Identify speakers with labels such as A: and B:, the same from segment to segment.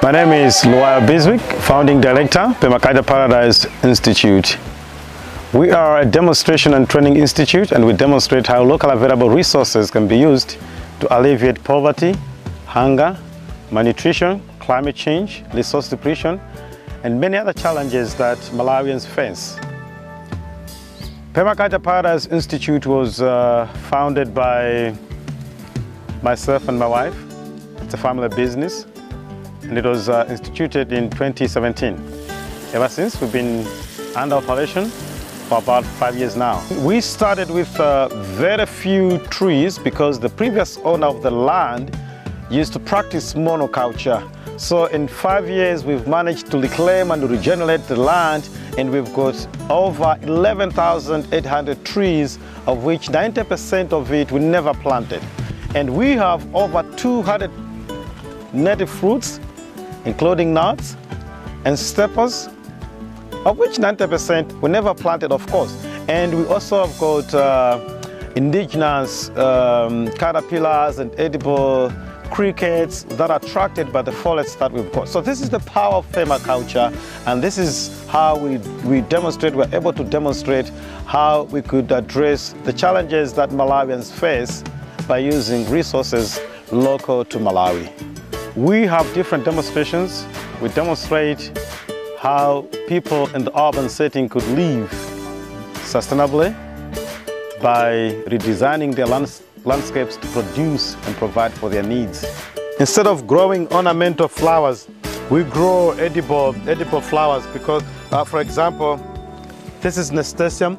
A: My name is Luaya Biswick, founding director, Pemakata Paradise Institute. We are a demonstration and training institute, and we demonstrate how local available resources can be used to alleviate poverty, hunger, malnutrition, climate change, resource depletion, and many other challenges that Malawians face. Pemakata Paradise Institute was founded by myself and my wife. It's a family business, and it was instituted in 2017. Ever since, we've been under operation for about 5 years now. We started with very few trees because the previous owner of the land used to practice monoculture. So in 5 years, we've managed to reclaim and regenerate the land, and we've got over 11,800 trees, of which 90% of it we never planted. And we have over 200 native fruits, including nuts and staples, of which 90% we never planted, of course. And we also have got indigenous caterpillars and edible crickets that are attracted by the forests that we've got. So this is the power of permaculture, and this is how we demonstrate, we're able to demonstrate how we could address the challenges that Malawians face by using resources local to Malawi. We have different demonstrations. We demonstrate how people in the urban setting could live sustainably by redesigning their landscapes to produce and provide for their needs. Instead of growing ornamental flowers, we grow edible flowers because, for example, this is nasturtium.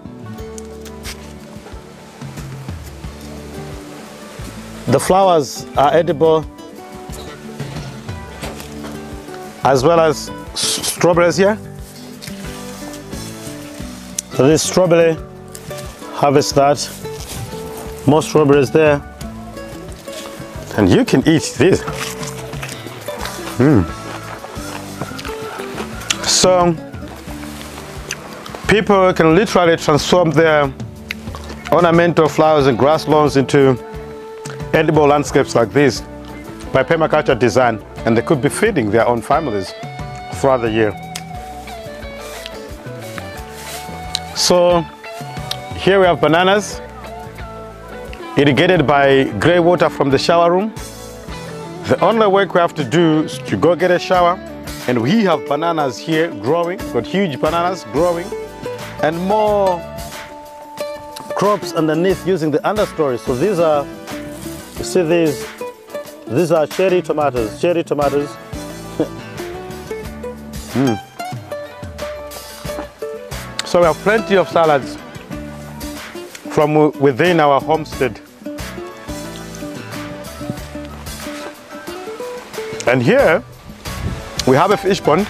A: The flowers are edible, as well as strawberries here. So this strawberry, harvest that, more strawberries there, and you can eat this. So people can literally transform their ornamental flowers and grass lawns into edible landscapes like this by permaculture design, and they could be feeding their own families throughout the year. So here we have bananas irrigated by grey water from the shower room. The only work we have to do is to go get a shower, and we have bananas here growing, got huge bananas growing, and more crops underneath using the understory. So these are, you see these are cherry tomatoes, So we have plenty of salads from within our homestead. And here we have a fish pond,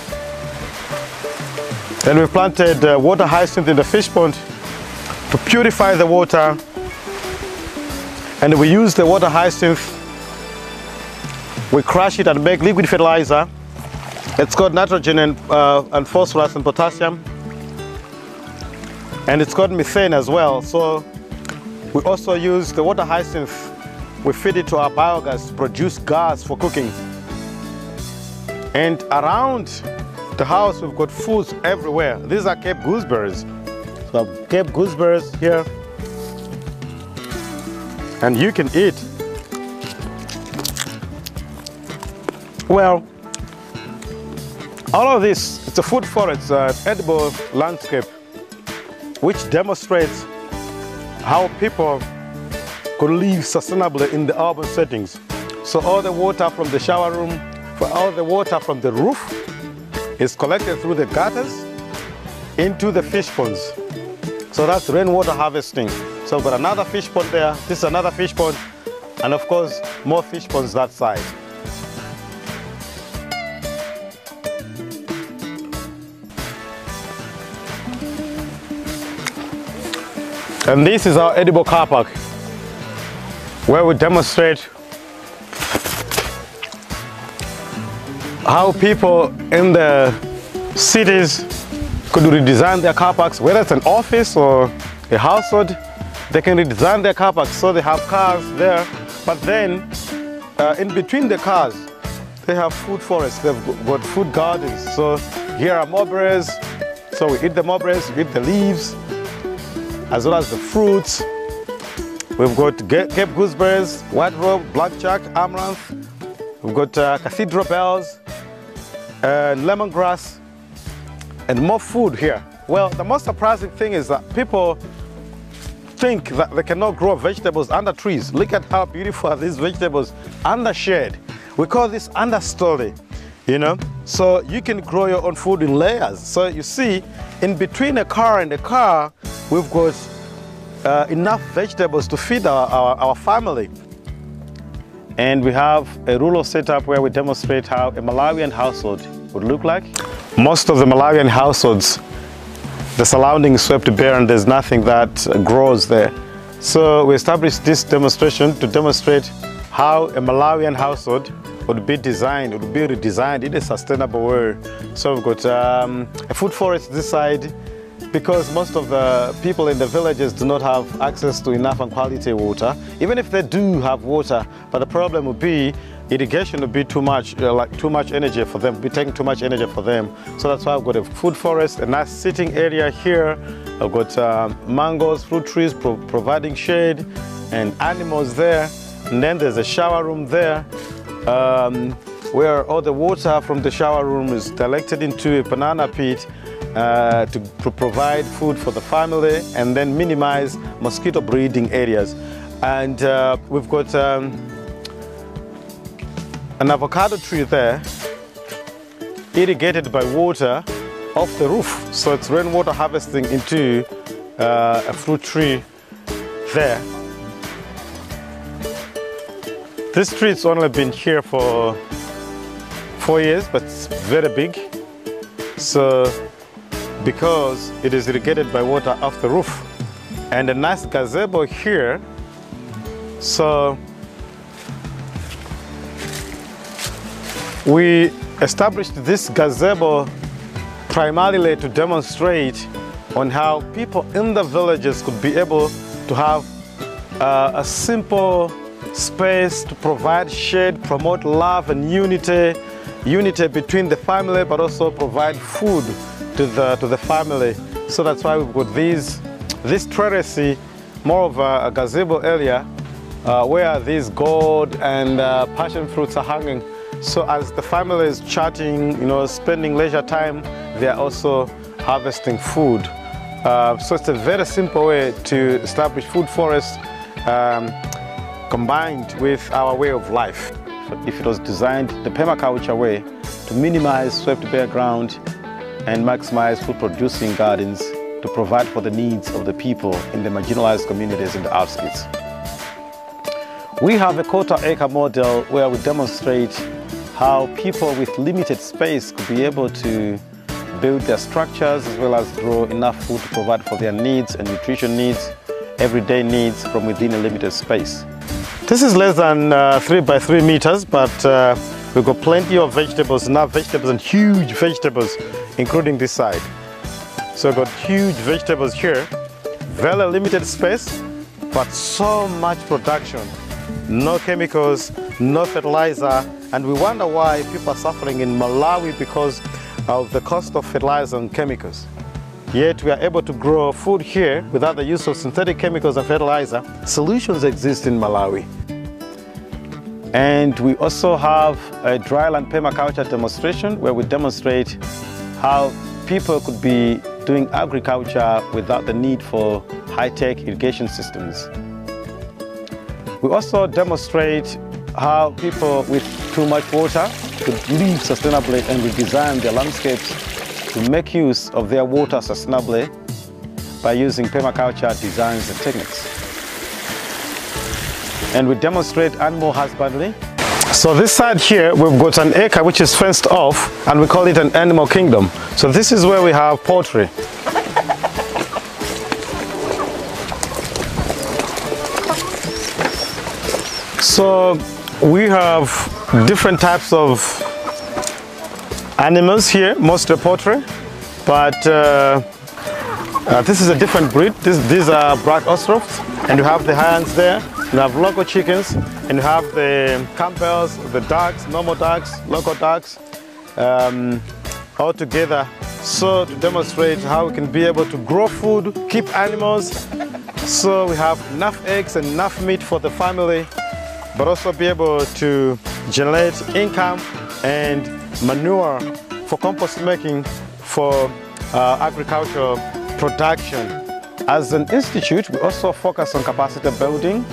A: and we've planted water hyacinth in the fish pond to purify the water, and we use the water hyacinth, we crush it and make liquid fertilizer. It's got nitrogen and phosphorus and potassium, and it's got methane as well. So we also use the water hyacinth, we feed it to our biogas to produce gas for cooking. And around the house we've got foods everywhere. These are Cape gooseberries. So Cape gooseberries here, and you can eat. Well, all of this, it's a food forest, edible landscape, which demonstrates how people could live sustainably in the urban settings. So all the water from the shower room, all the water from the roof is collected through the gutters into the fish ponds. So that's rainwater harvesting. So we've got another fish pond there, this is another fish pond, and of course, more fish ponds that side. And this is our edible car park, where we demonstrate how people in the cities could redesign their car parks, whether it's an office or a household. They can redesign their car parks so they have cars there, but then in between the cars, they have food forests, they've got food gardens. So here are mulberries, so we eat the mulberries, we eat the leaves, as well as the fruits. We've got Cape gooseberries, white robe, blackjack, amaranth. We've got cathedral bells, lemongrass, and more food here. Well, the most surprising thing is that people think that they cannot grow vegetables under trees. Look at how beautiful are these vegetables under shade. We call this understory, you know. So you can grow your own food in layers. So you see, in between a car and a car, we've got enough vegetables to feed our family. And we have a rural setup where we demonstrate how a Malawian household would look like. Most of the Malawian households, the surrounding is swept bare and there's nothing that grows there. So we established this demonstration to demonstrate how a Malawian household would be designed, would be redesigned in a sustainable way. So we've got a food forest this side, because most of the people in the villages do not have access to enough and quality water. Even if they do have water, but the problem would be irrigation would be too much, like too much energy for them, be taking too much energy for them. So that's why I've got a food forest, a nice sitting area here. I've got mangoes, fruit trees providing shade, and animals there. And then there's a shower room there, where all the water from the shower room is collected into a banana pit to provide food for the family and then minimize mosquito breeding areas. And we've got an avocado tree there, irrigated by water off the roof. So it's rainwater harvesting into a fruit tree there. This tree's only been here for 4 years, but it's very big. So because it is irrigated by water off the roof. And a nice gazebo here. So we established this gazebo primarily to demonstrate on how people in the villages could be able to have a simple space to provide shade, promote love and unity between the family, but also provide food to the family. So that's why we've got this terrace, more of a gazebo area, where these gourd and passion fruits are hanging. So as the family is chatting, you know, spending leisure time, they are also harvesting food. So it's a very simple way to establish food forests combined with our way of life. If it was designed the permaculture way to minimize swept bare ground and maximize food producing gardens to provide for the needs of the people in the marginalized communities in the outskirts. We have a quarter-acre model where we demonstrate how people with limited space could be able to build their structures as well as grow enough food to provide for their needs and nutrition needs, everyday needs from within a limited space. This is less than 3 by 3 meters, but we've got plenty of vegetables, enough vegetables and huge vegetables, including this side. So we've got huge vegetables here, very limited space, but so much production. No chemicals, no fertilizer, and we wonder why people are suffering in Malawi because of the cost of fertilizer and chemicals. Yet we are able to grow food here without the use of synthetic chemicals and fertilizer. Solutions exist in Malawi. And we also have a dryland permaculture demonstration where we demonstrate how people could be doing agriculture without the need for high-tech irrigation systems. We also demonstrate how people with too much water could live sustainably and redesign their landscapes to make use of their water sustainably by using permaculture designs and techniques. And we demonstrate animal husbandry. So this side here, we've got an acre which is fenced off and we call it an animal kingdom. So this is where we have poultry. So we have different types of animals here, mostly poultry, but this is a different breed. These are black Australs, and you have the Hyans there. You have local chickens, and you have the Campbells, the ducks, normal ducks, local ducks, all together. So to demonstrate how we can be able to grow food, keep animals, so we have enough eggs and enough meat for the family, but also be able to generate income and manure for compost making for agricultural production. As an institute, we also focus on capacity building.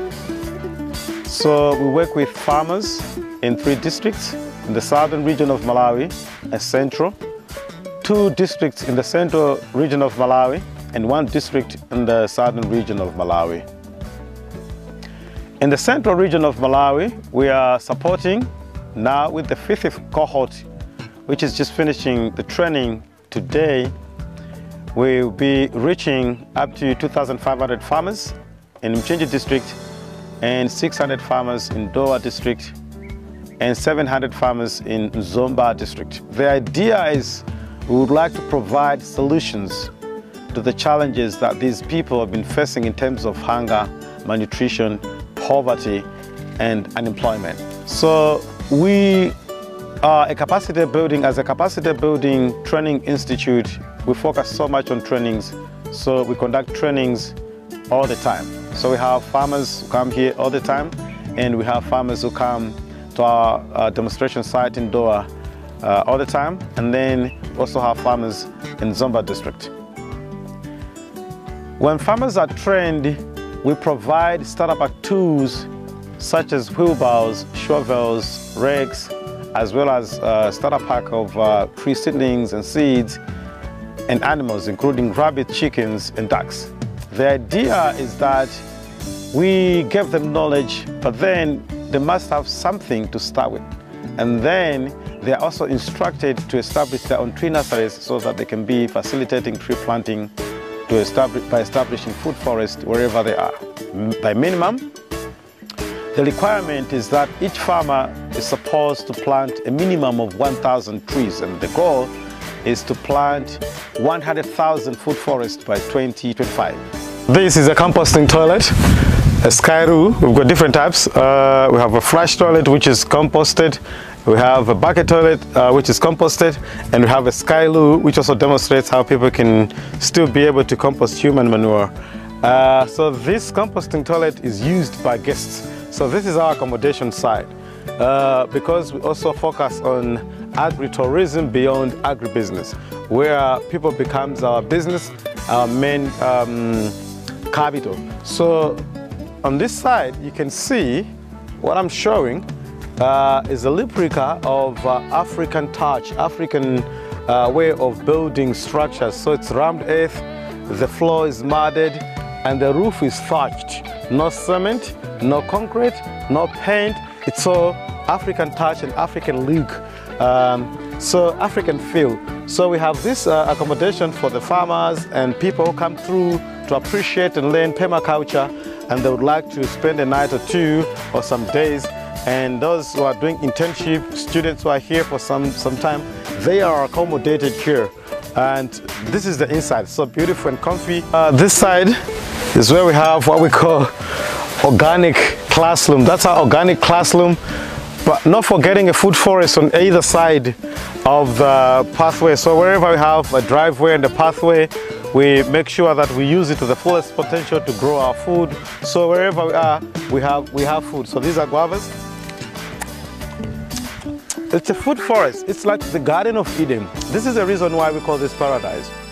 A: So we work with farmers in 3 districts, in the southern region of Malawi and central, 2 districts in the central region of Malawi, and 1 district in the southern region of Malawi. In the central region of Malawi, we are supporting now with the 5th cohort, which is just finishing the training today. We'll be reaching up to 2,500 farmers in Mchinji district and 600 farmers in Dowa district and 700 farmers in Zomba district. The idea is we would like to provide solutions to the challenges that these people have been facing in terms of hunger, malnutrition, poverty, and unemployment. So we are a capacity building, as a capacity building training institute, we focus so much on trainings, so we conduct trainings all the time. So we have farmers who come here all the time, and we have farmers who come to our demonstration site in Dowa all the time, and then we also have farmers in Zomba district. When farmers are trained, we provide startup tools such as wheelbarrows, shovels, rakes, as well as a starter pack of tree seedlings and seeds, and animals, including rabbits, chickens, and ducks. The idea is that we give them knowledge, but then they must have something to start with. And then they are also instructed to establish their own tree nurseries so that they can be facilitating tree planting by establishing food forests wherever they are. By minimum, the requirement is that each farmer is supposed to plant a minimum of 1,000 trees, and the goal is to plant 100,000 food forests by 2025. This is a composting toilet, a Skyroo. We've got different types. We have a flush toilet, which is composted. We have a bucket toilet, which is composted, and we have a Skyloo, which also demonstrates how people can still be able to compost human manure. So this composting toilet is used by guests. So this is our accommodation side, because we also focus on agritourism beyond agribusiness, where people becomes our business, our main capital. So on this side, you can see what I'm showing is a replica of African touch, African way of building structures. So it's rammed earth, the floor is mudded, and the roof is thatched. No cement, no concrete, no paint. It's all African touch and African look. So African feel. So we have this accommodation for the farmers and people who come through to appreciate and learn permaculture, and they would like to spend a night or 2 or some days. And those who are doing internship, students who are here for some time, they are accommodated here. And this is the inside, so beautiful and comfy. This side is where we have what we call organic classroom. That's our organic classroom, but not forgetting a food forest on either side of the pathway. So wherever we have a driveway and a pathway, we make sure that we use it to the fullest potential to grow our food. So wherever we are, we have food. So these are guavas. It's a food forest. It's like the Garden of Eden. This is the reason why we call this paradise.